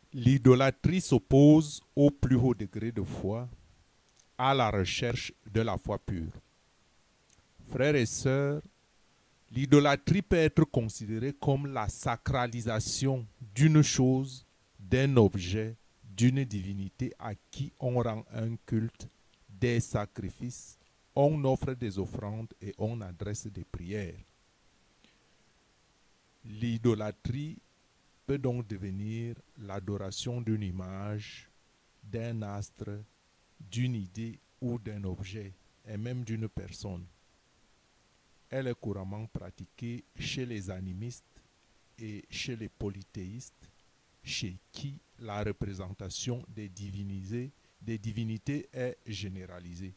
L'idolâtrie s'oppose au plus haut degré de foi à la recherche de la foi pure. Frères et sœurs, l'idolâtrie peut être considérée comme la sacralisation d'une chose, d'un objet, d'une divinité à qui on rend un culte, des sacrifices, on offre des offrandes et on adresse des prières. L'idolâtrie peut donc devenir l'adoration d'une image, d'un astre, d'une idée ou d'un objet, et même d'une personne. Elle est couramment pratiquée chez les animistes et chez les polythéistes, chez qui la représentation des divinités est généralisée.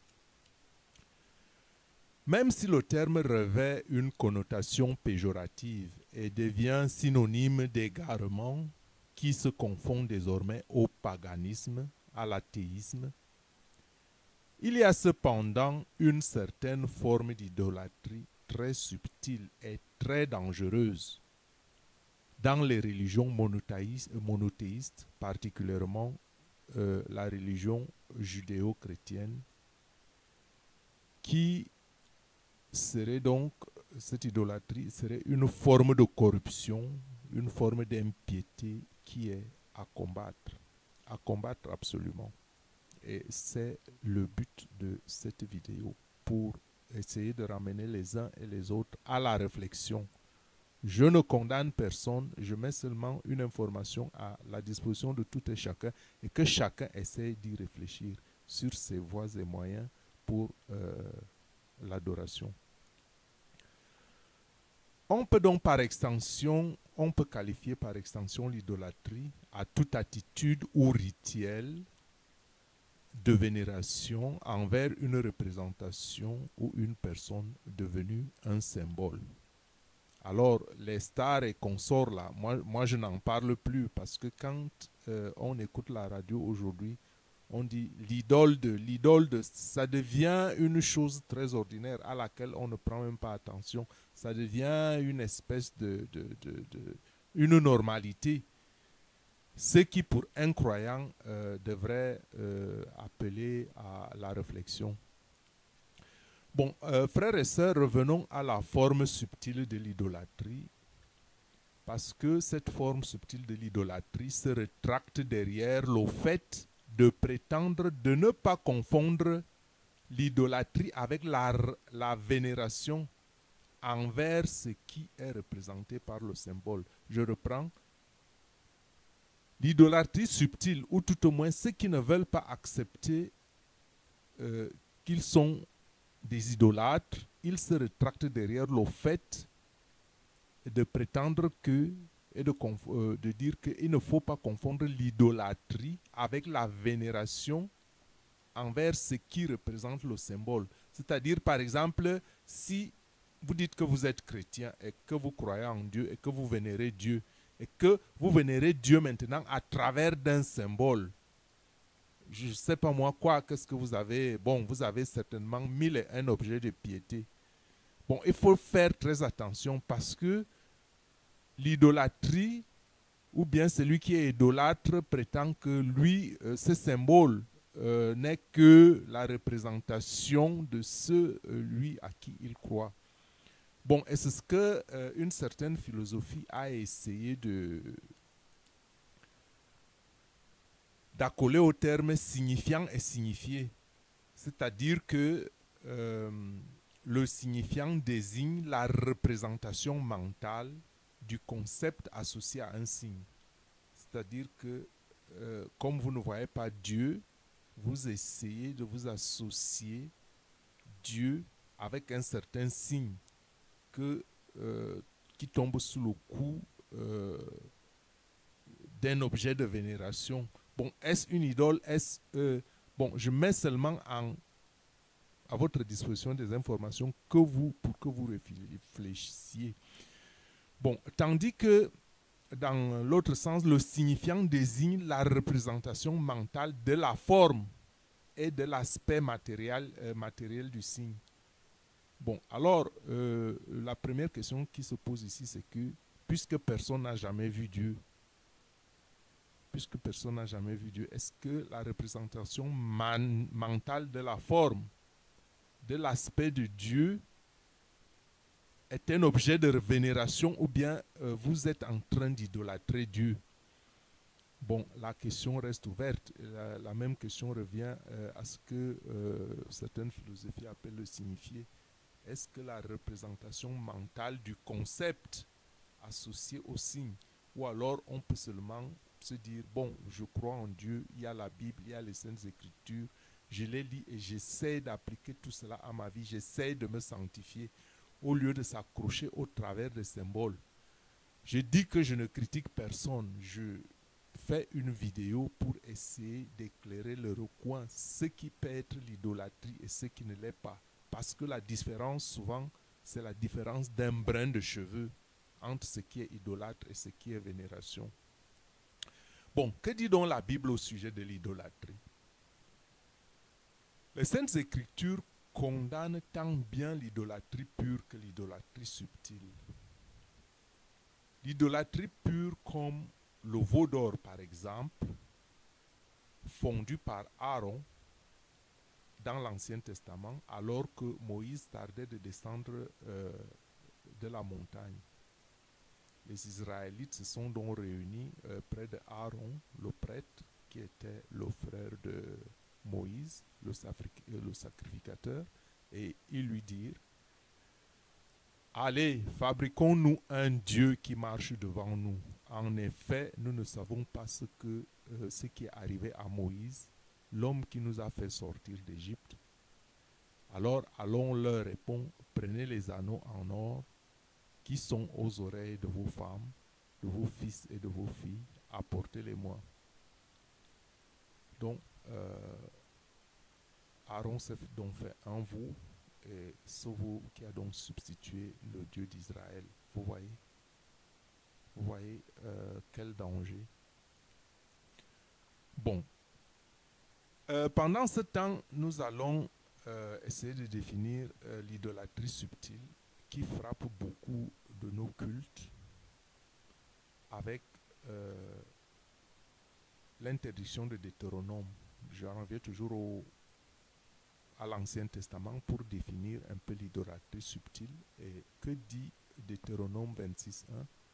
Même si le terme revêt une connotation péjorative et devient synonyme d'égarement qui se confond désormais au paganisme, à l'athéisme, il y a cependant une certaine forme d'idolâtrie très subtile et très dangereuse dans les religions monothéistes, particulièrement la religion judéo-chrétienne, qui serait donc, cette idolâtrie serait une forme de corruption, une forme d'impiété qui est à combattre absolument. Et c'est le but de cette vidéo, pour essayer de ramener les uns et les autres à la réflexion. Je ne condamne personne, je mets seulement une information à la disposition de tout et chacun et que chacun essaie d'y réfléchir sur ses voies et moyens pour l'adoration. On peut donc on peut qualifier par extension l'idolâtrie à toute attitude ou rituel de vénération envers une représentation ou une personne devenue un symbole. Alors, les stars et consorts là, moi je n'en parle plus parce que quand on écoute la radio aujourd'hui, on dit l'idole de, ça devient une chose très ordinaire à laquelle on ne prend même pas attention. Ça devient une espèce une normalité. Ce qui pour un croyant devrait appeler à la réflexion. Bon, frères et sœurs, revenons à la forme subtile de l'idolâtrie, parce que cette forme subtile de l'idolâtrie se rétracte derrière le fait de prétendre de ne pas confondre l'idolâtrie avec la vénération envers ce qui est représenté par le symbole. Je reprends. L'idolâtrie subtile, ou tout au moins ceux qui ne veulent pas accepter qu'ils sont des idolâtres, ils se rétractent derrière le fait de prétendre que et de dire qu'il ne faut pas confondre l'idolâtrie avec la vénération envers ce qui représente le symbole. C'est-à-dire, par exemple, si vous dites que vous êtes chrétien et que vous croyez en Dieu et que vous vénérez Dieu, et que vous vénérez Dieu maintenant à travers d'un symbole, je ne sais pas moi quoi, qu'est-ce que vous avez. Bon, vous avez certainement 1001 objets de piété. Bon, il faut faire très attention parce que l'idolâtrie, ou bien celui qui est idolâtre prétend que lui, ce symbole n'est que la représentation de ce lui à qui il croit. Bon, et c'est ce que une certaine philosophie a essayé d'accoler au terme signifiant et signifié. C'est-à-dire que le signifiant désigne la représentation mentale du concept associé à un signe. C'est-à-dire que comme vous ne voyez pas Dieu, vous essayez de vous associer Dieu avec un certain signe qui tombe sous le coup d'un objet de vénération. Bon, est-ce une idole? Bon, je mets seulement à votre disposition des informations pour que vous réfléchissiez. Bon, tandis que dans l'autre sens, le signifiant désigne la représentation mentale de la forme et de l'aspect matériel du signe. Bon, alors, la première question qui se pose ici, c'est que, puisque personne n'a jamais vu Dieu, puisque personne n'a jamais vu Dieu, est-ce que la représentation mentale de la forme, de l'aspect de Dieu, est un objet de vénération ou bien vous êtes en train d'idolâtrer Dieu? Bon, la question reste ouverte. La même question revient à ce que certaines philosophies appellent le signifié. Est-ce que la représentation mentale du concept associé au signe, ou alors on peut seulement se dire, bon, je crois en Dieu, il y a la Bible, il y a les Saintes Écritures, je les lis et j'essaie d'appliquer tout cela à ma vie, j'essaie de me sanctifier au lieu de s'accrocher au travers des symboles. Je dis que je ne critique personne, je fais une vidéo pour essayer d'éclairer le recoin, ce qui peut être l'idolâtrie et ce qui ne l'est pas. Parce que la différence, souvent, c'est la différence d'un brin de cheveux entre ce qui est idolâtre et ce qui est vénération. Bon, que dit donc la Bible au sujet de l'idolâtrie? Les Saintes Écritures condamnent tant bien l'idolâtrie pure que l'idolâtrie subtile. L'idolâtrie pure comme le veau d'or, par exemple, fondu par Aaron dans l'Ancien Testament, alors que Moïse tardait de descendre de la montagne. Les Israélites se sont donc réunis près de Aaron, le prêtre, qui était le frère de Moïse, le sacrificateur, et ils lui dirent: allez, fabriquons-nous un Dieu qui marche devant nous. En effet, nous ne savons pas ce qui est arrivé à Moïse, l'homme qui nous a fait sortir d'Égypte. Alors allons leur répondre: prenez les anneaux en or qui sont aux oreilles de vos femmes, de vos fils et de vos filles, apportez-les-moi. Donc, Aaron s'est donc fait un veau, et ce veau qui a donc substitué le Dieu d'Israël. Vous voyez quel danger. Bon, pendant ce temps, nous allons essayer de définir l'idolâtrie subtile qui frappe beaucoup de nos cultes avec l'interdiction de Deutéronome. Je reviens toujours à l'Ancien Testament pour définir un peu l'idolâtrie subtile. Et que dit Deutéronome 26.1?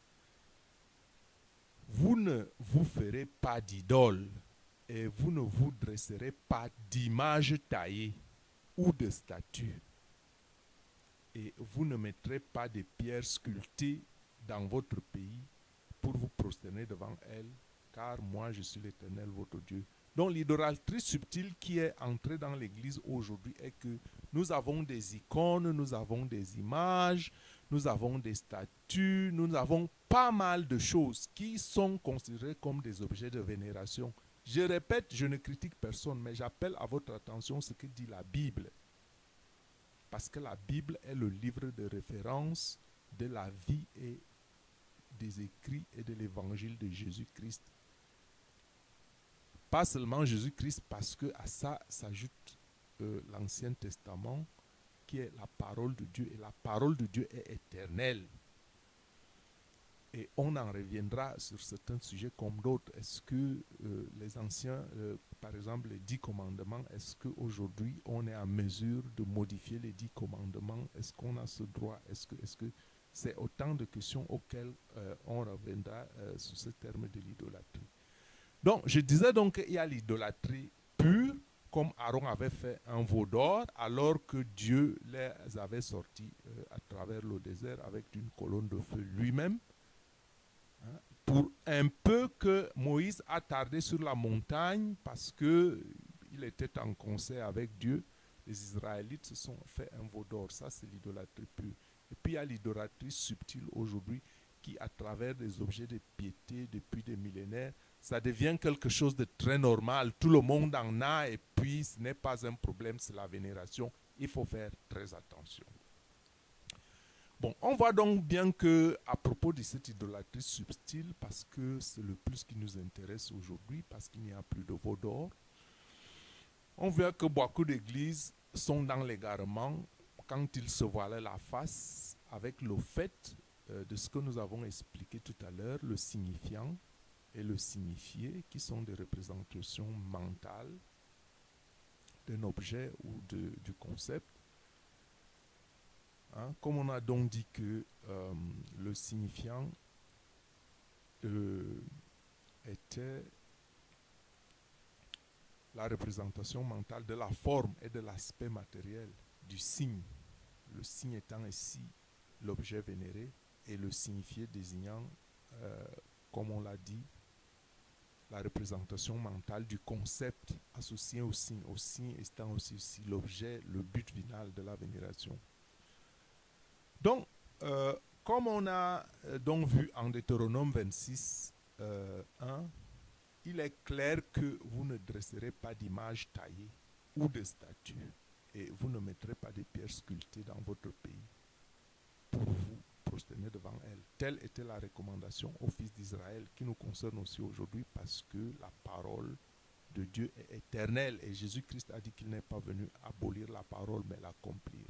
Vous ne vous ferez pas d'idole et vous ne vous dresserez pas d'image taillée ou de statue. Et vous ne mettrez pas de pierres sculptées dans votre pays pour vous prosterner devant elles, car moi je suis l'Éternel votre Dieu. Donc l'idolâtrie subtile qui est entrée dans l'Église aujourd'hui est que nous avons des icônes, nous avons des images, nous avons des statues, nous avons pas mal de choses qui sont considérées comme des objets de vénération. Je répète, je ne critique personne, mais j'appelle à votre attention ce que dit la Bible. Parce que la Bible est le livre de référence de la vie et des écrits et de l'évangile de Jésus-Christ. Pas seulement Jésus-Christ, parce que à ça s'ajoute l'Ancien Testament, qui est la parole de Dieu, et la parole de Dieu est éternelle. Et on en reviendra sur certains sujets comme d'autres. Est-ce que les anciens, par exemple les 10 commandements, est-ce qu'aujourd'hui on est en mesure de modifier les 10 commandements? Est-ce qu'on a ce droit? Est-ce que c'est autant de questions auxquelles on reviendra sur ce terme de l'idolâtrie. Donc, je disais donc qu'il y a l'idolâtrie pure, comme Aaron avait fait un veau d'or, alors que Dieu les avait sortis à travers le désert avec une colonne de feu lui-même. Hein, pour un peu que Moïse a tardé sur la montagne parce qu'il était en concert avec Dieu, les Israélites se sont fait un veau d'or. Ça, c'est l'idolâtrie pure. Et puis, il y a l'idolâtrie subtile aujourd'hui qui, à travers des objets de piété depuis des millénaires, ça devient quelque chose de très normal. Tout le monde en a et puis ce n'est pas un problème, c'est la vénération. Il faut faire très attention. Bon, on voit donc bien que à propos de cette idolâtrie subtile, parce que c'est le plus qui nous intéresse aujourd'hui, parce qu'il n'y a plus de veau d'or, on voit que beaucoup d'églises sont dans l'égarement quand ils se voilent la face avec le fait de ce que nous avons expliqué tout à l'heure, le signifiant, et le signifié, qui sont des représentations mentales d'un objet ou du concept. Hein, comme on a donc dit que le signifiant était la représentation mentale de la forme et de l'aspect matériel du signe, le signe étant ici l'objet vénéré et le signifié désignant, comme on l'a dit, la représentation mentale du concept associé au signe étant aussi l'objet, le but final de la vénération. Donc, comme on a donc vu en Deutéronome 26, 1, il est clair que vous ne dresserez pas d'image taillée ou de statue et vous ne mettrez pas de pierres sculptées dans votre pays pour vous prosterner devant elles. Telle était la recommandation aux fils d'Israël qui nous concerne aussi aujourd'hui parce que la parole de Dieu est éternelle et Jésus-Christ a dit qu'il n'est pas venu abolir la parole mais l'accomplir.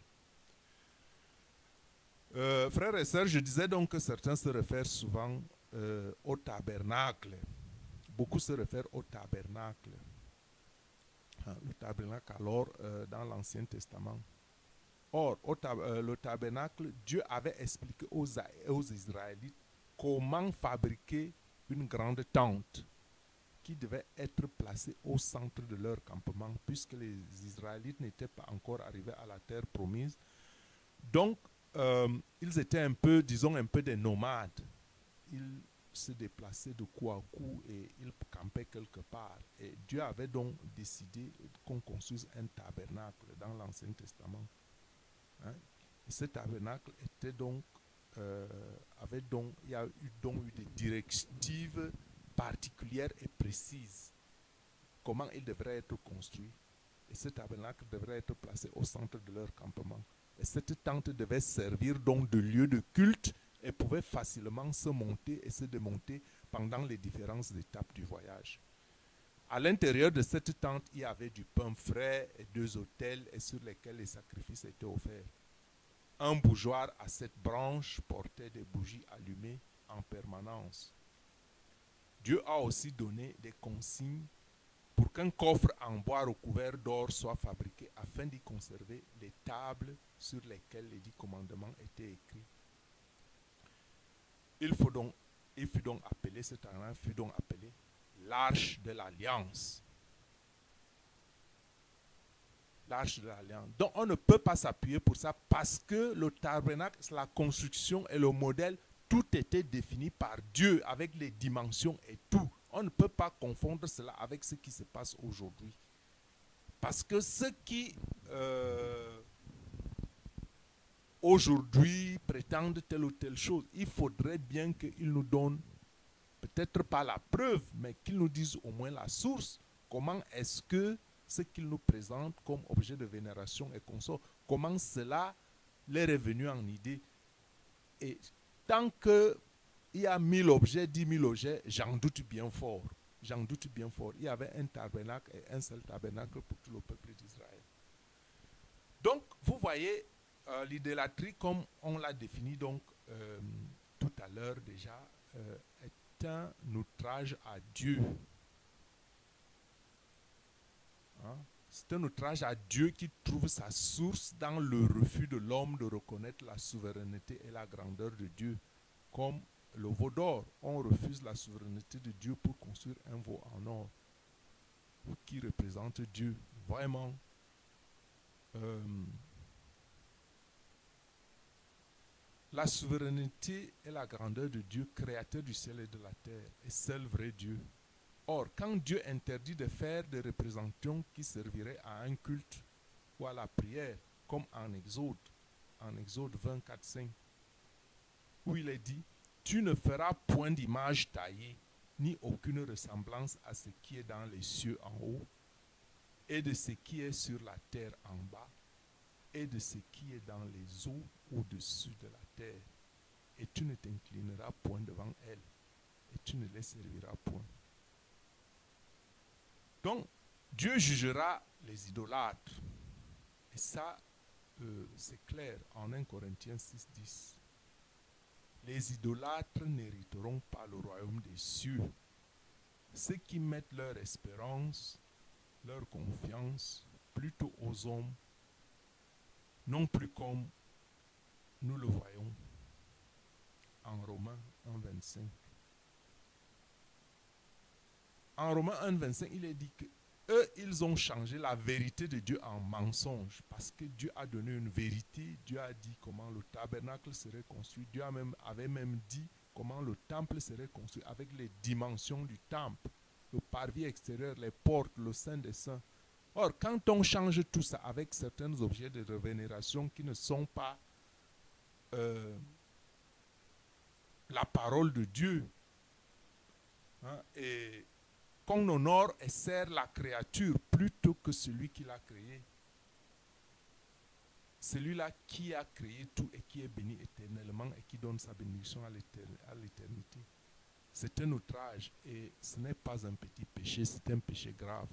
Frères et sœurs, je disais donc que certains se réfèrent souvent au tabernacle. Beaucoup se réfèrent au tabernacle. Le tabernacle alors dans l'Ancien Testament. Or, le tabernacle, Dieu avait expliqué aux Israélites comment fabriquer une grande tente qui devait être placée au centre de leur campement puisque les Israélites n'étaient pas encore arrivés à la terre promise. Donc, ils étaient un peu, disons, un peu des nomades. Ils se déplaçaient de coup à coup et ils campaient quelque part. Et Dieu avait donc décidé qu'on construise un tabernacle dans l'Ancien Testament. Hein? Et ce tabernacle était donc, il y a eu donc eu des directives particulières et précises. Comment il devrait être construit. Et ce tabernacle devrait être placé au centre de leur campement. Et cette tente devait servir donc de lieu de culte et pouvait facilement se monter et se démonter pendant les différentes étapes du voyage. À l'intérieur de cette tente, il y avait du pain frais et 2 autels et sur lesquels les sacrifices étaient offerts. Un bougeoir à 7 branches portait des bougies allumées en permanence. Dieu a aussi donné des consignes pour qu'un coffre en bois recouvert d'or soit fabriqué afin d'y conserver les tables sur lesquelles les 10 commandements étaient écrits. Il fut donc appelé, cet arbre fut donc appelé l'arche de l'alliance. L'arche de l'alliance. Donc on ne peut pas s'appuyer pour ça parce que le tabernacle, la construction et le modèle, tout était défini par Dieu avec les dimensions et tout. On ne peut pas confondre cela avec ce qui se passe aujourd'hui. Parce que ceux qui aujourd'hui prétendent telle ou telle chose, il faudrait bien qu'ils nous donnent, peut-être pas la preuve, mais qu'ils nous disent au moins la source. Comment est-ce que ce qu'ils nous présentent comme objet de vénération et consort, comment cela leur est venu en idée. Et tant qu'il y a 1000 objets, 10 000 objets, j'en doute bien fort. J'en doute bien fort. Il y avait un tabernacle et un seul tabernacle pour tout le peuple d'Israël. Donc, vous voyez, l'idolâtrie, comme on l'a défini donc tout à l'heure déjà, est un outrage à Dieu. Hein? C'est un outrage à Dieu qui trouve sa source dans le refus de l'homme de reconnaître la souveraineté et la grandeur de Dieu. Comme le veau d'or, on refuse la souveraineté de Dieu pour construire un veau en or qui représente Dieu. Vraiment, la souveraineté et la grandeur de Dieu, créateur du ciel et de la terre, est seul vrai Dieu. Or, quand Dieu interdit de faire des représentations qui serviraient à un culte ou à la prière, comme en Exode 24, 5, où il est dit, tu ne feras point d'image taillée, ni aucune ressemblance à ce qui est dans les cieux en haut, et de ce qui est sur la terre en bas, et de ce qui est dans les eaux au-dessus de la terre. Et tu ne t'inclineras point devant elles, et tu ne les serviras point. Donc, Dieu jugera les idolâtres. Et ça, c'est clair en 1 Corinthiens 6, 10. Les idolâtres n'hériteront pas le royaume des cieux. ceux qui mettent leur espérance, leur confiance plutôt aux hommes, non plus comme nous le voyons en Romains 1,25. En Romains 1,25, il est dit que eux, ils ont changé la vérité de Dieu en mensonge parce que Dieu a donné une vérité. Dieu a dit comment le tabernacle serait construit. Dieu avait même dit comment le temple serait construit avec les dimensions du temple, le parvis extérieur, les portes, le Saint des Saints. Or, quand on change tout ça avec certains objets de vénération qui ne sont pas la parole de Dieu, hein, et qu'on honore et sert la créature plutôt que celui qui l'a créé. Celui-là qui a créé tout et qui est béni éternellement et qui donne sa bénédiction à l'éternité. C'est un outrage et ce n'est pas un petit péché, c'est un péché grave.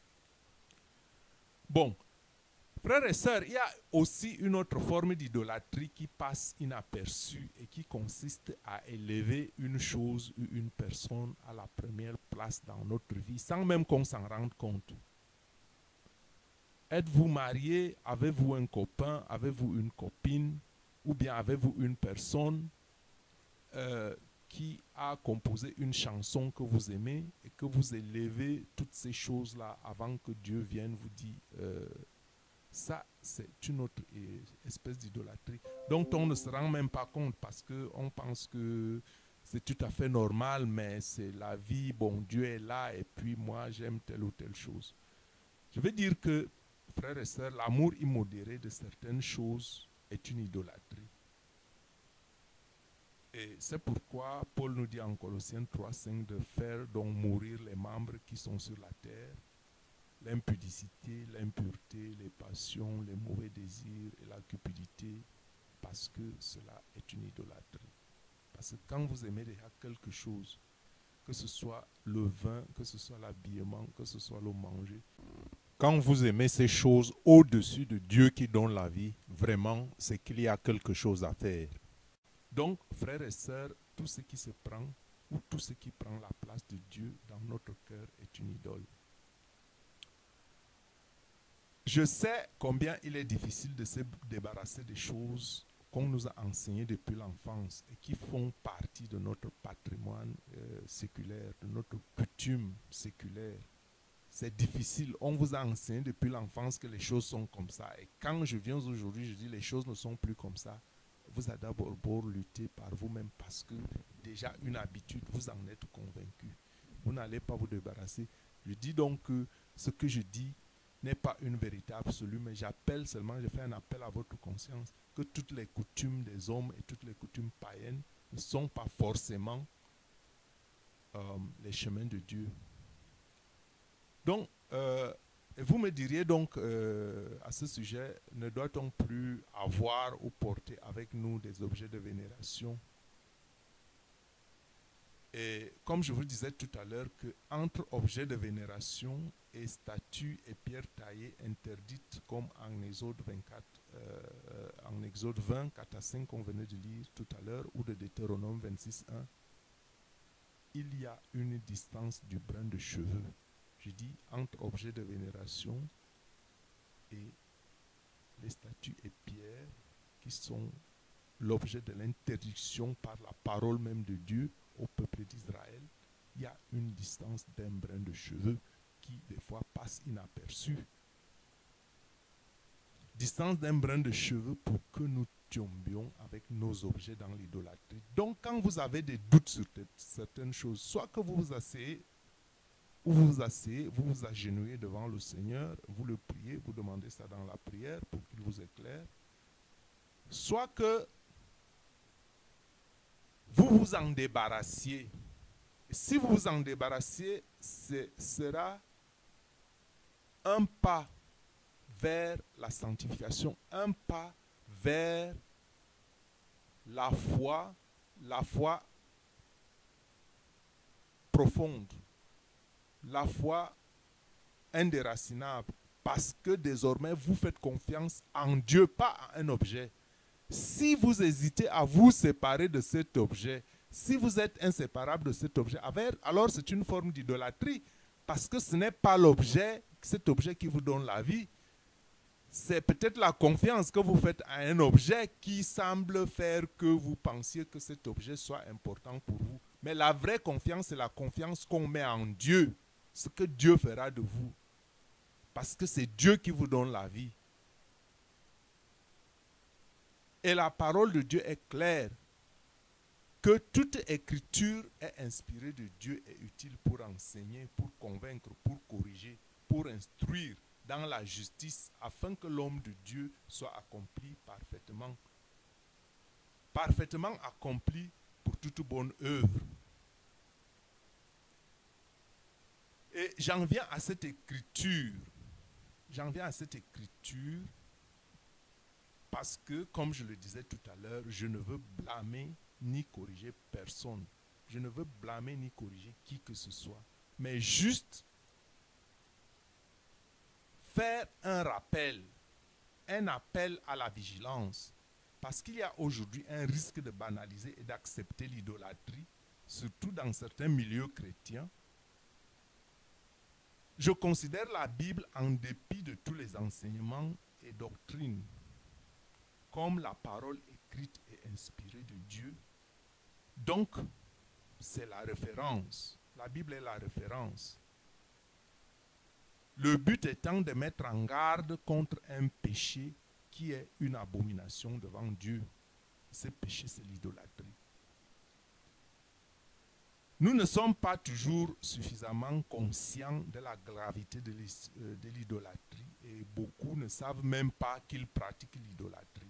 Bon, frères et sœurs, il y a aussi une autre forme d'idolâtrie qui passe inaperçue et qui consiste à élever une chose ou une personne à la première place dans notre vie sans même qu'on s'en rende compte. Êtes-vous marié? Avez-vous un copain? Avez-vous une copine? Ou bien avez-vous une personne qui a composé une chanson que vous aimez et que vous élevez toutes ces choses-là avant que Dieu vienne vous dire ça, c'est une autre espèce d'idolâtrie dont on ne se rend même pas compte parce qu'on pense que c'est tout à fait normal, mais c'est la vie, bon, Dieu est là et puis moi j'aime telle ou telle chose. Je veux dire que, frères et sœurs, l'amour immodéré de certaines choses est une idolâtrie. Et c'est pourquoi Paul nous dit en Colossiens 3,5 de faire donc mourir les membres qui sont sur la terre, l'impudicité, l'impureté, les passions, les mauvais désirs et la cupidité, parce que cela est une idolâtrie. Parce que quand vous aimez déjà quelque chose, que ce soit le vin, que ce soit l'habillement, que ce soit le manger, quand vous aimez ces choses au-dessus de Dieu qui donne la vie, vraiment, c'est qu'il y a quelque chose à faire. Donc, frères et sœurs, tout ce qui se prend ou tout ce qui prend la place de Dieu dans notre cœur est une idole. Je sais combien il est difficile de se débarrasser des choses qu'on nous a enseignées depuis l'enfance et qui font partie de notre patrimoine séculaire, de notre coutume séculaire. C'est difficile. On vous a enseigné depuis l'enfance que les choses sont comme ça. Et quand je viens aujourd'hui, je dis les choses ne sont plus comme ça. Vous allez d'abord lutter par vous-même parce que déjà une habitude, vous en êtes convaincu. Vous n'allez pas vous débarrasser. Je dis donc que ce que je dis n'est pas une vérité absolue, mais j'appelle seulement, je fais un appel à votre conscience que toutes les coutumes des hommes et toutes les coutumes païennes ne sont pas forcément les chemins de Dieu. Donc, vous me diriez donc à ce sujet, ne doit-on plus avoir ou porter avec nous des objets de vénération? Et comme je vous disais tout à l'heure, qu'entre objets de vénération et statues et pierres taillées interdites, comme en Exode 24, en Exode 20, 4 à 5 qu'on venait de lire tout à l'heure, ou de Deutéronome 26, 1, il y a une distance du brin de cheveux. Je dis entre objets de vénération et les statues et pierres qui sont l'objet de l'interdiction par la parole même de Dieu au peuple d'Israël. Il y a une distance d'un brin de cheveux qui des fois passe inaperçue. Distance d'un brin de cheveux pour que nous tombions avec nos objets dans l'idolâtrie. Donc quand vous avez des doutes sur certaines choses, soit que vous vous asseyez, vous vous agenouillez devant le Seigneur, vous le priez, vous demandez ça dans la prière pour qu'il vous éclaire. Soit que vous vous en débarrassiez. Et si vous vous en débarrassiez, ce sera un pas vers la sanctification, un pas vers la foi profonde. La foi indéracinable, parce que désormais vous faites confiance en Dieu, pas à un objet. Si vous hésitez à vous séparer de cet objet, Si vous êtes inséparable de cet objet, alors c'est une forme d'idolâtrie, parce que ce n'est pas l'objet, cet objet qui vous donne la vie. C'est peut-être la confiance que vous faites à un objet qui semble faire que vous pensiez que cet objet soit important pour vous. Mais la vraie confiance, c'est la confiance qu'on met en Dieu, ce que Dieu fera de vous. Parce que c'est Dieu qui vous donne la vie. Et la parole de Dieu est claire, que toute écriture est inspirée de Dieu et utile pour enseigner, pour convaincre, pour corriger, pour instruire dans la justice, afin que l'homme de Dieu soit accompli parfaitement. Parfaitement accompli pour toute bonne œuvre. Et j'en viens à cette écriture. J'en viens à cette écriture parce que, comme je le disais tout à l'heure, je ne veux blâmer ni corriger personne. Je ne veux blâmer ni corriger qui que ce soit. Mais juste faire un rappel, un appel à la vigilance. Parce qu'il y a aujourd'hui un risque de banaliser et d'accepter l'idolâtrie, surtout dans certains milieux chrétiens. Je considère la Bible, en dépit de tous les enseignements et doctrines, comme la parole écrite et inspirée de Dieu. Donc, c'est la référence. La Bible est la référence. Le but étant de mettre en garde contre un péché qui est une abomination devant Dieu. Ce péché, c'est l'idolâtrie. Nous ne sommes pas toujours suffisamment conscients de la gravité de l'idolâtrie et beaucoup ne savent même pas qu'ils pratiquent l'idolâtrie.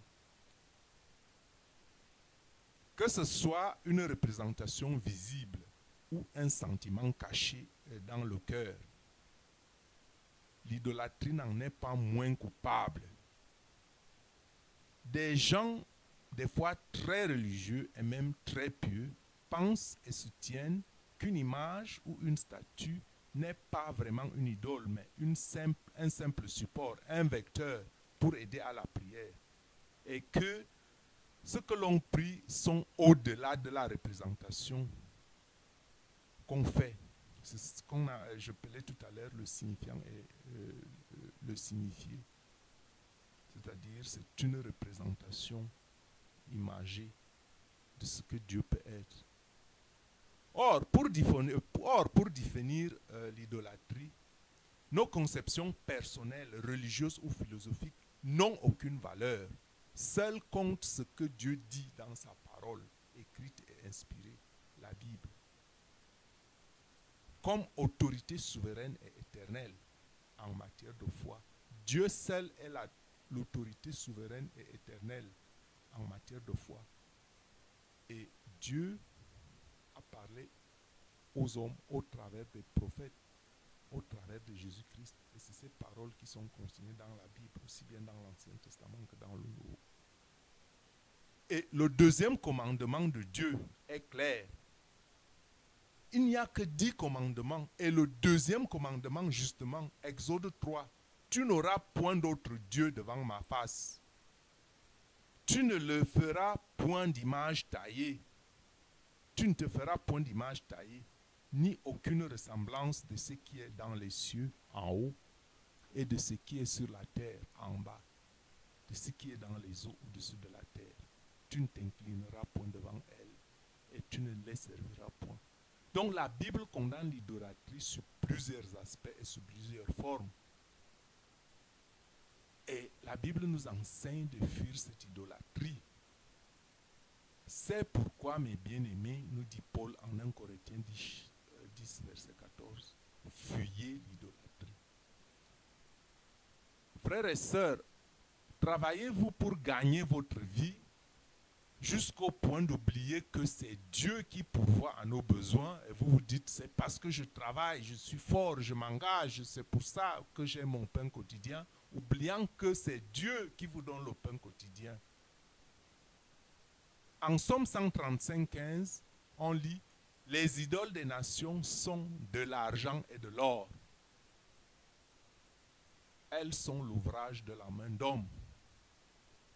Que ce soit une représentation visible ou un sentiment caché dans le cœur, l'idolâtrie n'en est pas moins coupable. Des gens, des fois très religieux et même très pieux, pensent et soutiennent qu'une image ou une statue n'est pas vraiment une idole, mais un simple support, un vecteur pour aider à la prière. Et que ce que l'on prie sont au-delà de la représentation qu'on fait. C'est ce qu'on a, je appelais tout à l'heure le signifiant et le signifié. C'est-à-dire, c'est une représentation imagée de ce que Dieu peut être. Or, pour définir l'idolâtrie, nos conceptions personnelles, religieuses ou philosophiques n'ont aucune valeur. Seul compte ce que Dieu dit dans sa parole, écrite et inspirée, la Bible. Comme autorité souveraine et éternelle en matière de foi, Dieu seul est l'autorité souveraine et éternelle en matière de foi. Et Dieu a parlé aux hommes au travers des prophètes, au travers de Jésus-Christ. Et c'est ces paroles qui sont consignées dans la Bible, aussi bien dans l'Ancien Testament que dans le Nouveau. Et le deuxième commandement de Dieu est clair. Il n'y a que 10 commandements. Et le deuxième commandement, justement, Exode 3, tu n'auras point d'autre Dieu devant ma face. Tu ne le feras point d'image taillée. Tu ne te feras point d'image taillée, ni aucune ressemblance de ce qui est dans les cieux en haut et de ce qui est sur la terre en bas, de ce qui est dans les eaux au-dessus de la terre. Tu ne t'inclineras point devant elle et tu ne les serviras point. Donc la Bible condamne l'idolâtrie sur plusieurs aspects et sous plusieurs formes. Et la Bible nous enseigne de fuir cette idolâtrie. C'est pourquoi, mes bien-aimés, nous dit Paul en 1 Corinthiens 10 verset 14, fuyez l'idolâtrie. Frères et sœurs, travaillez-vous pour gagner votre vie jusqu'au point d'oublier que c'est Dieu qui pourvoit à nos besoins et vous vous dites c'est parce que je travaille, je suis fort, je m'engage, c'est pour ça que j'ai mon pain quotidien, oubliant que c'est Dieu qui vous donne le pain quotidien. En Somme 135, 15, on lit « Les idoles des nations sont de l'argent et de l'or. Elles sont l'ouvrage de la main d'homme. »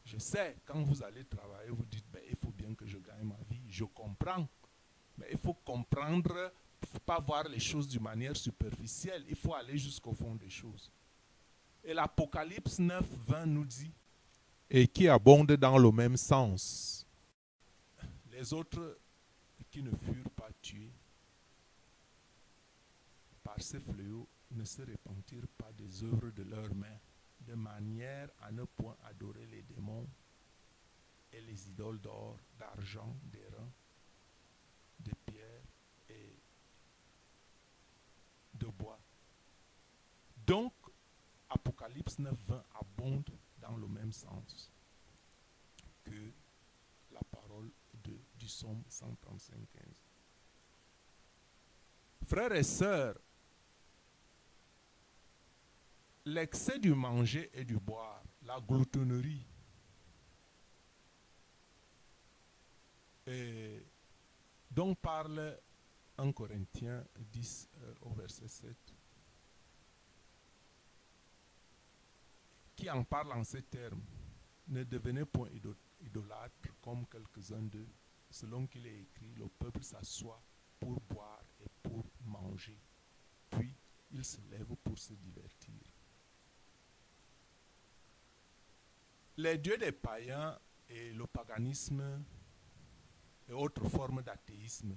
Je sais, quand vous allez travailler, vous dites, ben, il faut bien que je gagne ma vie. Je comprends. Mais il faut comprendre, il ne faut pas voir les choses d'une manière superficielle. Il faut aller jusqu'au fond des choses. Et l'Apocalypse 9, 20 nous dit, et qui abonde dans le même sens. Les autres qui ne furent pas tués par ces fléaux ne se repentirent pas des œuvres de leurs mains, de manière à ne point adorer les démons et les idoles d'or, d'argent, d'airain, de pierre et de bois. Donc, Apocalypse 9, 20 abonde dans le même sens que la parole du psaume 135, 15. Frères et sœurs, l'excès du manger et du boire, la gloutonnerie, dont parle 1 Corinthiens 10 au verset 7, qui en parle en ces termes, ne devenez point idolâtres comme quelques-uns d'eux, selon qu'il est écrit, le peuple s'assoit pour boire et pour manger, puis il se lève pour se divertir. Les dieux des païens et le paganisme et autres formes d'athéisme,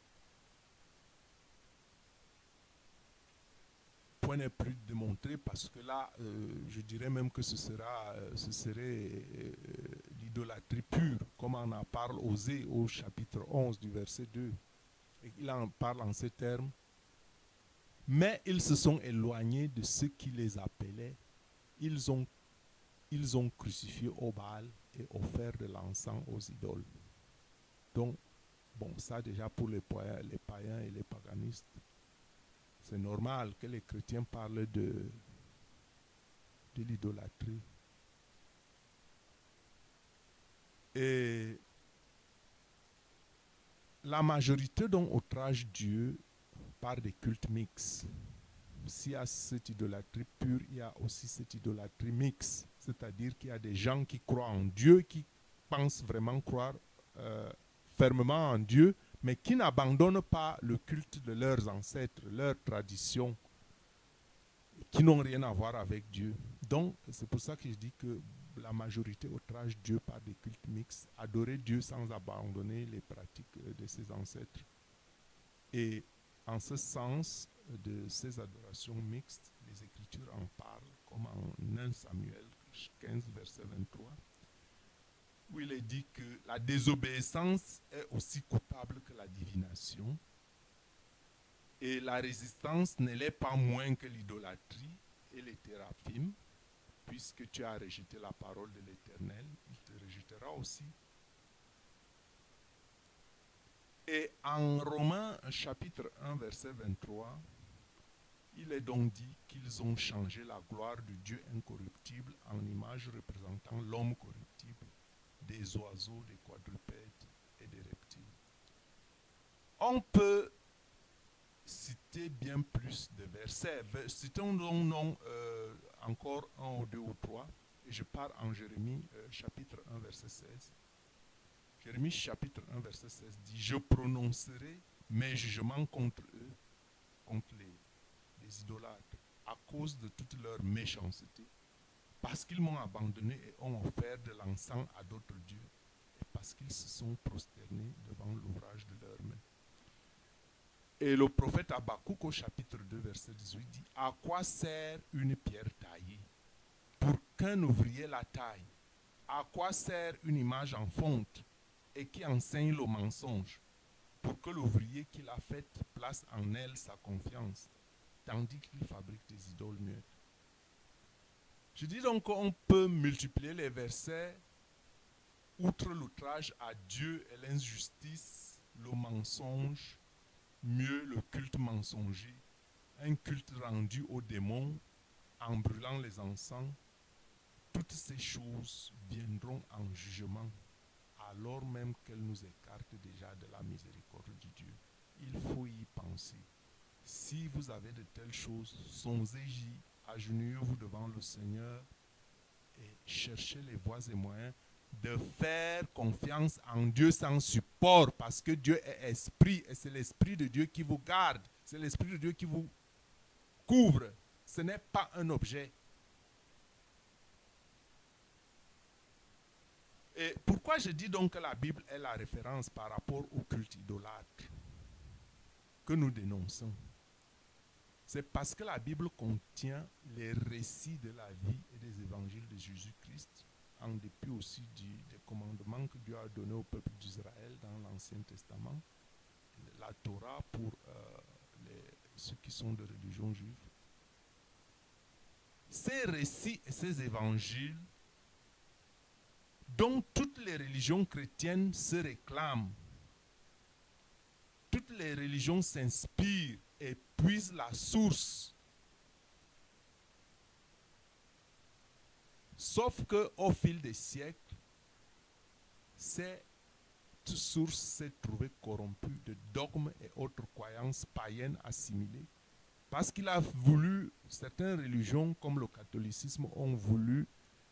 point n'est plus démontré parce que là, je dirais même que ce serait l'idolâtrie pure, comme on en parle Osée au chapitre 11 du verset 2. Et il en parle en ces termes. Mais ils se sont éloignés de ceux qui les appelaient. Ils ont crucifié au Baal et offert de l'encens aux idoles. Donc, bon, ça déjà pour les païens et les paganistes, c'est normal que les chrétiens parlent de l'idolâtrie. Et la majorité donc outrage Dieu par des cultes mixtes. S'il y a cette idolâtrie pure, il y a aussi cette idolâtrie mixte. C'est-à-dire qu'il y a des gens qui croient en Dieu, qui pensent vraiment croire fermement en Dieu, mais qui n'abandonnent pas le culte de leurs ancêtres, leurs traditions, qui n'ont rien à voir avec Dieu. Donc, c'est pour ça que je dis que la majorité outrage Dieu par des cultes mixtes, adorer Dieu sans abandonner les pratiques de ses ancêtres. Et en ce sens, de ces adorations mixtes, les Écritures en parlent, comme en 1 Samuel 15, verset 23, où il est dit que la désobéissance est aussi coupable que la divination, et la résistance ne l'est pas moins que l'idolâtrie et les théraphim, puisque tu as rejeté la parole de l'Éternel, il te rejettera aussi. Et en Romains chapitre 1 verset 23, il est donc dit qu'ils ont changé la gloire du Dieu incorruptible en image représentant l'homme corruptible, des oiseaux, des quadrupèdes et des reptiles. On peut citer bien plus de versets. Citons donc encore un ou deux ou trois. Et je pars en Jérémie chapitre 1 verset 16. Jérémie chapitre 1 verset 16 dit « Je prononcerai mes jugements contre eux, contre les idolâtres, à cause de toute leur méchanceté, parce qu'ils m'ont abandonné et ont offert de l'encens à d'autres dieux, et parce qu'ils se sont prosternés devant l'ouvrage de leurs mains. » Et le prophète Habakkuk au chapitre 2 verset 18 dit « À quoi sert une pierre taillée pour qu'un ouvrier la taille? À quoi sert une image en fonte et qui enseigne le mensonge pour que l'ouvrier qui l'a faite place en elle sa confiance, tandis qu'il fabrique des idoles muettes. » Je dis donc qu'on peut multiplier les versets outre l'outrage à Dieu et l'injustice, le mensonge, mieux le culte mensonger, un culte rendu aux démons en brûlant les encens. Toutes ces choses viendront en jugement alors même qu'elles nous écartent déjà de la miséricorde de Dieu. Il faut y penser. Si vous avez de telles choses, songez-y, agenouillez-vous devant le Seigneur et cherchez les voies et moyens de faire confiance en Dieu sans support, parce que Dieu est esprit et c'est l'esprit de Dieu qui vous garde, c'est l'esprit de Dieu qui vous couvre. Ce n'est pas un objet. Et pourquoi je dis donc que la Bible est la référence par rapport au culte idolâtre que nous dénonçons? C'est parce que la Bible contient les récits de la vie et des évangiles de Jésus-Christ, en dépit aussi des commandements que Dieu a donnés au peuple d'Israël dans l'Ancien Testament, la Torah pour ceux qui sont de religion juive. Ces récits et ces évangiles dont toutes les religions chrétiennes se réclament, toutes les religions s'inspirent et puisent la source. Sauf qu'au fil des siècles, cette source s'est trouvée corrompue de dogmes et autres croyances païennes assimilées. Parce qu'il a voulu, certaines religions comme le catholicisme ont voulu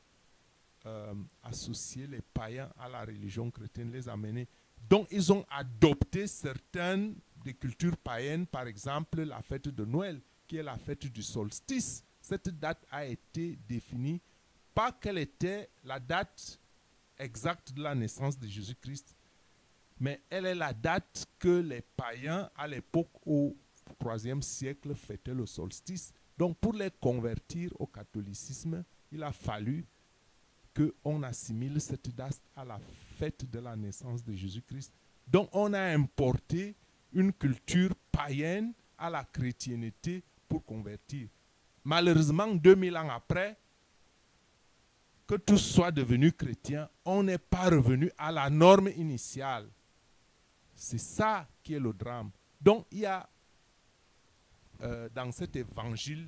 associer les païens à la religion chrétienne, les amener. Donc ils ont adopté certaines des cultures païennes, par exemple la fête de Noël, qui est la fête du solstice. Cette date a été définie, pas quelle était la date exacte de la naissance de Jésus-Christ, mais elle est la date que les païens, à l'époque au IIIe siècle, fêtaient le solstice. Donc pour les convertir au catholicisme, il a fallu qu'on assimile cette date à la fête de la naissance de Jésus-Christ. Donc on a importé une culture païenne à la chrétienté pour convertir. Malheureusement, 2000 ans après, que tout soit devenu chrétien, on n'est pas revenu à la norme initiale. C'est ça qui est le drame. Donc il y a dans cet évangile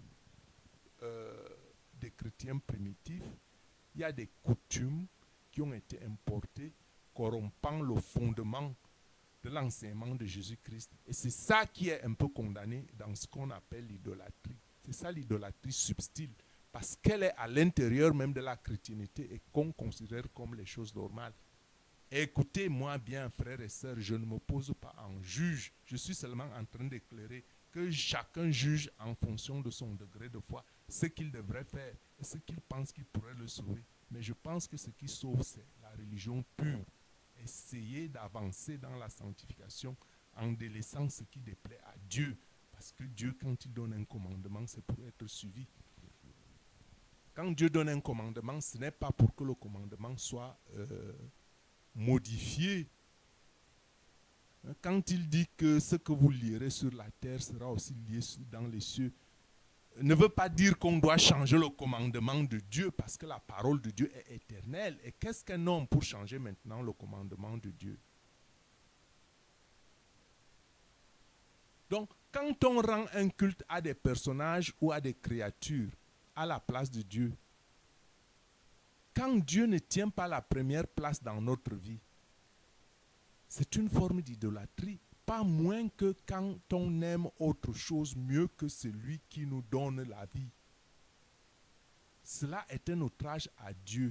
des chrétiens primitifs, il y a des coutumes qui ont été importées, corrompant le fondement de l'enseignement de Jésus-Christ. Et c'est ça qui est un peu condamné dans ce qu'on appelle l'idolâtrie. C'est ça l'idolâtrie subtile, parce qu'elle est à l'intérieur même de la chrétienté et qu'on considère comme les choses normales. Écoutez-moi bien, frères et sœurs, je ne me pose pas en juge. Je suis seulement en train d'éclairer que chacun juge en fonction de son degré de foi ce qu'il devrait faire et ce qu'il pense qu'il pourrait le sauver. Mais je pense que ce qui sauve, c'est la religion pure. Essayez d'avancer dans la sanctification en délaissant ce qui déplaît à Dieu. Parce que Dieu, quand il donne un commandement, c'est pour être suivi. Quand Dieu donne un commandement, ce n'est pas pour que le commandement soit modifié. Quand il dit que ce que vous lierez sur la terre sera aussi lié dans les cieux, ne veut pas dire qu'on doit changer le commandement de Dieu, parce que la parole de Dieu est éternelle. Et qu'est-ce qu'un homme pour changer maintenant le commandement de Dieu? Donc, quand on rend un culte à des personnages ou à des créatures à la place de Dieu, quand Dieu ne tient pas la première place dans notre vie, c'est une forme d'idolâtrie, pas moins que quand on aime autre chose mieux que celui qui nous donne la vie. Cela est un outrage à Dieu.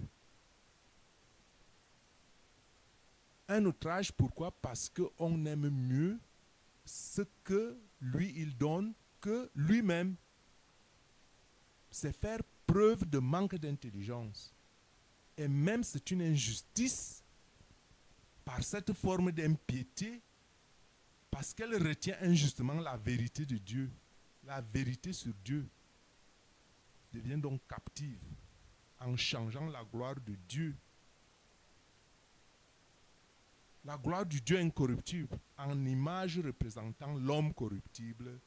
Un outrage, pourquoi? Parce qu'on aime mieux ce que lui, il donne que lui-même. C'est faire preuve de manque d'intelligence. Et même c'est une injustice par cette forme d'impiété, parce qu'elle retient injustement la vérité de Dieu. La vérité sur Dieu devient donc captive en changeant la gloire de Dieu. La gloire du Dieu incorruptible en image représentant l'homme corruptible,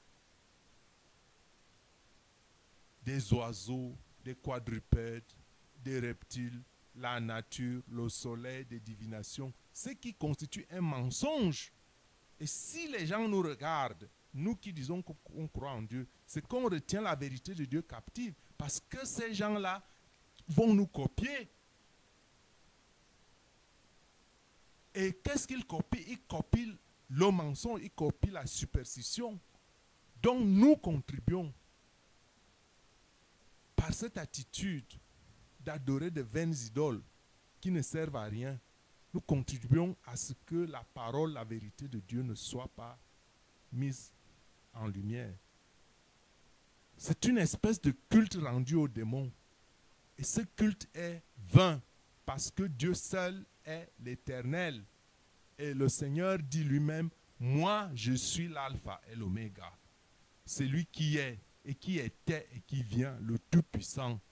des oiseaux, des quadrupèdes, des reptiles, la nature, le soleil, des divinations, ce qui constitue un mensonge. Et si les gens nous regardent, nous qui disons qu'on croit en Dieu, c'est qu'on retient la vérité de Dieu captive, parce que ces gens-là vont nous copier. Et qu'est-ce qu'ils copient? Ils copient le mensonge, ils copient la superstition. Donc nous contribuons par cette attitude d'adorer de vaines idoles, qui ne servent à rien, nous contribuons à ce que la parole, la vérité de Dieu ne soit pas mise en lumière. C'est une espèce de culte rendu aux démons. Et ce culte est vain parce que Dieu seul est l'Éternel. Et le Seigneur dit lui-même, moi je suis l'alpha et l'oméga. C'est lui qui est et qui était et qui vient, le Tout-Puissant.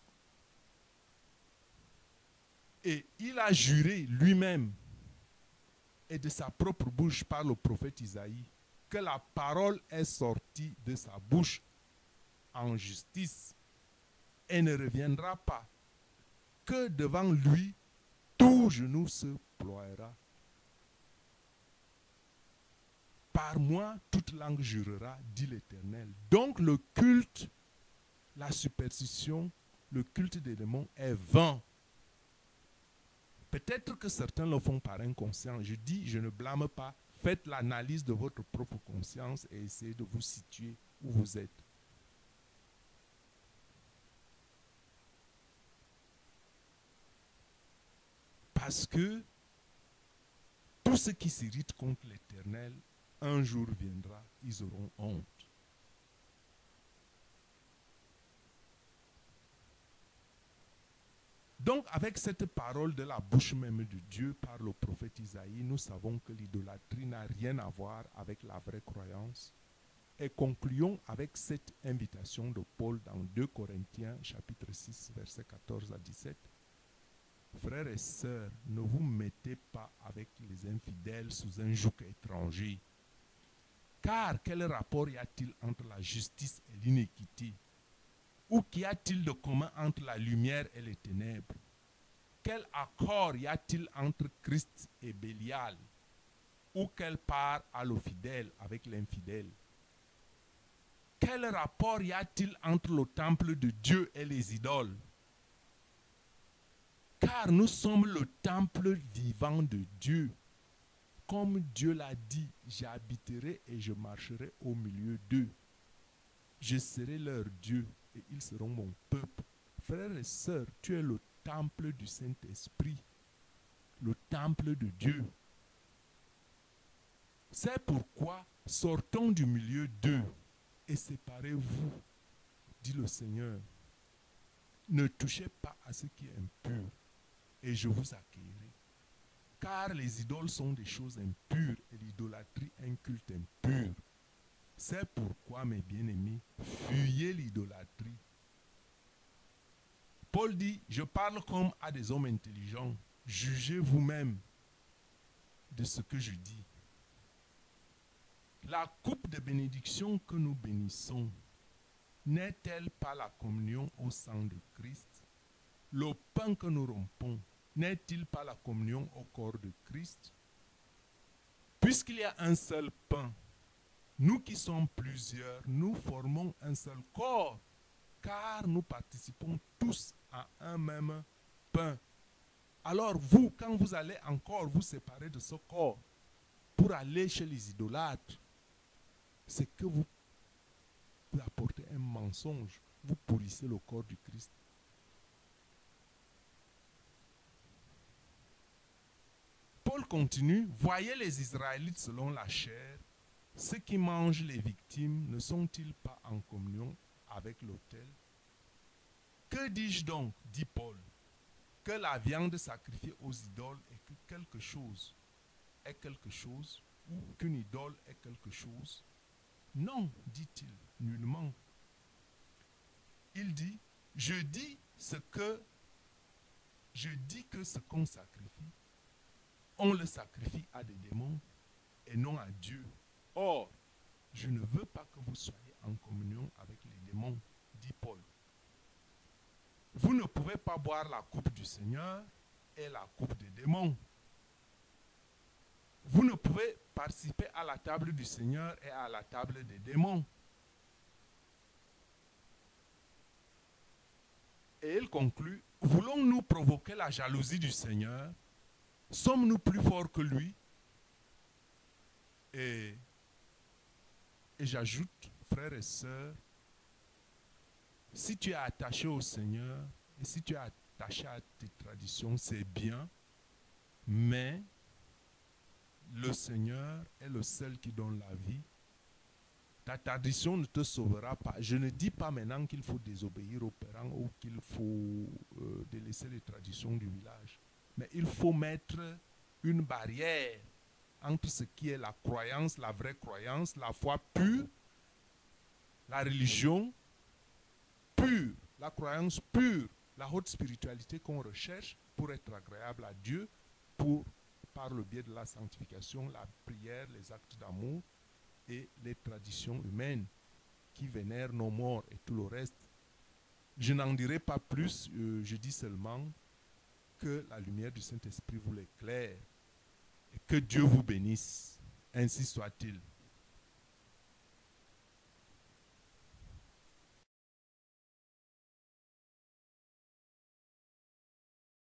Et il a juré lui-même et de sa propre bouche par le prophète Isaïe que la parole est sortie de sa bouche en justice et ne reviendra pas, que devant lui tout genou se ploiera. Par moi toute langue jurera, dit l'Éternel. Donc le culte, la superstition, le culte des démons est vain. Peut-être que certains le font par inconscience. Je dis, je ne blâme pas. Faites l'analyse de votre propre conscience et essayez de vous situer où vous êtes. Parce que tous ceux qui s'irritent contre l'Éternel, un jour viendra, ils auront honte. Donc, avec cette parole de la bouche même de Dieu par le prophète Isaïe, nous savons que l'idolâtrie n'a rien à voir avec la vraie croyance. Et concluons avec cette invitation de Paul dans 2 Corinthiens chapitre 6, versets 14 à 17. Frères et sœurs, ne vous mettez pas avec les infidèles sous un joug étranger. Car quel rapport y a-t-il entre la justice et l'iniquité? Ou qu'y a-t-il de commun entre la lumière et les ténèbres? Quel accord y a-t-il entre Christ et Bélial? Ou quelle part a le fidèle avec l'infidèle? Quel rapport y a-t-il entre le temple de Dieu et les idoles? Car nous sommes le temple vivant de Dieu. Comme Dieu l'a dit, j'habiterai et je marcherai au milieu d'eux. Je serai leur Dieu et ils seront mon peuple. Frères et sœurs, tu es le temple du Saint-Esprit, le temple de Dieu. C'est pourquoi sortons du milieu d'eux et séparez-vous, dit le Seigneur. Ne touchez pas à ce qui est impur et je vous accueillerai. Car les idoles sont des choses impures et l'idolâtrie un culte impur. C'est pourquoi, mes bien-aimés, fuyez l'idolâtrie. Paul dit, je parle comme à des hommes intelligents. Jugez vous-même de ce que je dis. La coupe de bénédiction que nous bénissons, n'est-elle pas la communion au sang de Christ? Le pain que nous rompons, n'est-il pas la communion au corps de Christ? Puisqu'il y a un seul pain, nous qui sommes plusieurs, nous formons un seul corps, car nous participons tous à un même pain. Alors vous, quand vous allez encore vous séparer de ce corps pour aller chez les idolâtres, c'est que vous apportez un mensonge, vous pourrissez le corps du Christ. Paul continue, voyez les Israélites selon la chair, ceux qui mangent les victimes ne sont-ils pas en communion avec l'autel? Que dis-je donc, dit Paul, que la viande sacrifiée aux idoles est quelque chose, ou qu'une idole est quelque chose? Non, dit-il, nullement. Il dit, je dis que ce qu'on sacrifie, on le sacrifie à des démons et non à Dieu. Or, je ne veux pas que vous soyez en communion avec les démons, dit Paul. Vous ne pouvez pas boire la coupe du Seigneur et la coupe des démons. Vous ne pouvez participer à la table du Seigneur et à la table des démons. Et il conclut, voulons-nous provoquer la jalousie du Seigneur? Sommes-nous plus forts que lui? Et j'ajoute, frères et sœurs, si tu es attaché au Seigneur et si tu es attaché à tes traditions, c'est bien. Mais le Seigneur est le seul qui donne la vie. Ta tradition ne te sauvera pas. Je ne dis pas maintenant qu'il faut désobéir aux parents ou qu'il faut délaisser les traditions du village. Mais il faut mettre une barrière entre ce qui est la croyance, la vraie croyance, la foi pure, la religion pure, la croyance pure, la haute spiritualité qu'on recherche pour être agréable à Dieu, par le biais de la sanctification, la prière, les actes d'amour et les traditions humaines qui vénèrent nos morts et tout le reste. Je n'en dirai pas plus, je dis seulement que la lumière du Saint-Esprit vous l'éclaire et que Dieu vous bénisse. Ainsi soit-il.